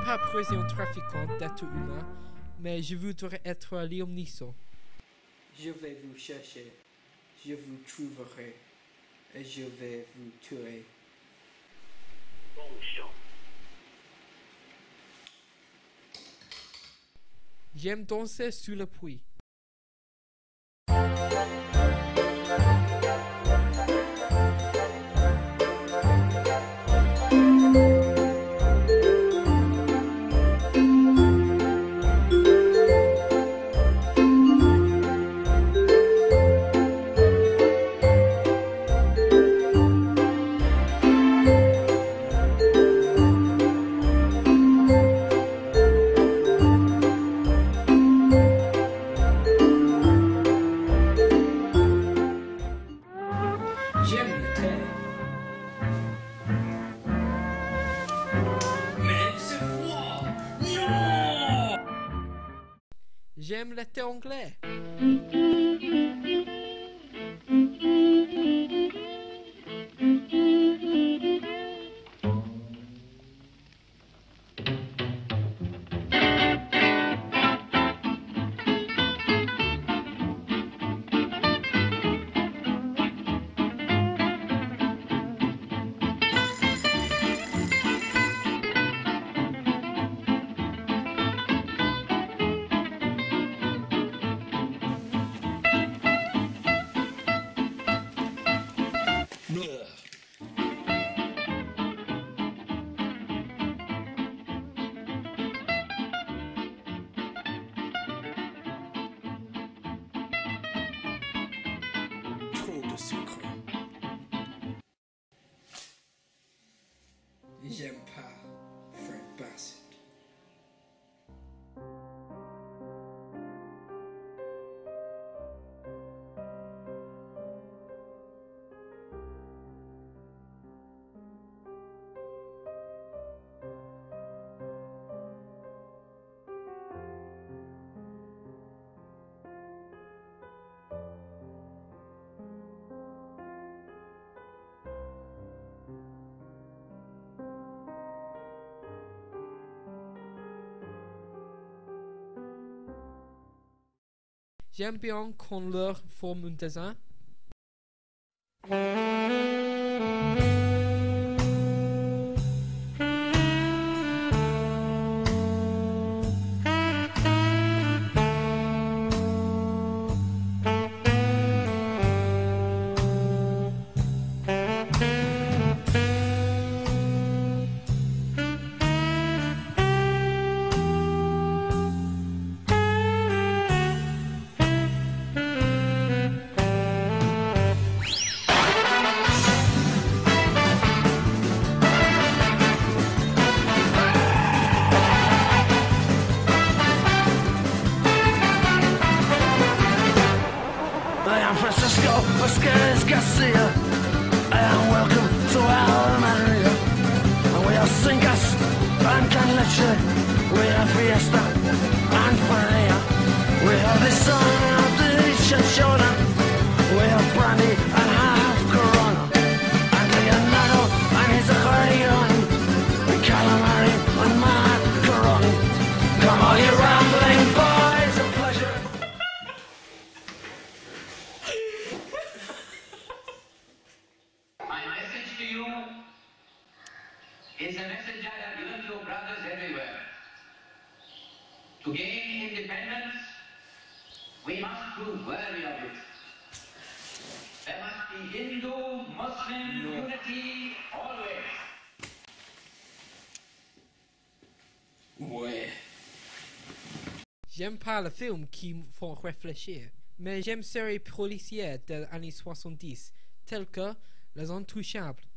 pas prêcher un trafiquant d'êtres humains, mais je voudrais être l'omniscient. Je vais vous chercher, je vous trouverai, et je vais vous tuer. Bonjour. J'aime danser sous la pluie. J'aime le thé. Mais c'est froid. Non. J'aime le thé anglais. Trop de sucre. J'aime pas Fred Bassett. J'aime bien quand leur forme un dessin. I am Francisco Vasquez Garcia. I am welcome to Almeria. And we have Cingas and Canleche. We have Fiesta and Paella. We have the son of the Chinchona. We have brandy and half Corona. And Leonardo and his accordion. And calamari and macaroni. Come all you rambling boys of pleasure. My message to you is a message I have given to brothers everywhere. To gain independence, we must prove worthy of it. There must be Hindu-Muslim unity always. Ouais. J'aime pas les films qui me font réfléchir, mais j'aime séries policières des années 70, telles que Les Intouchables.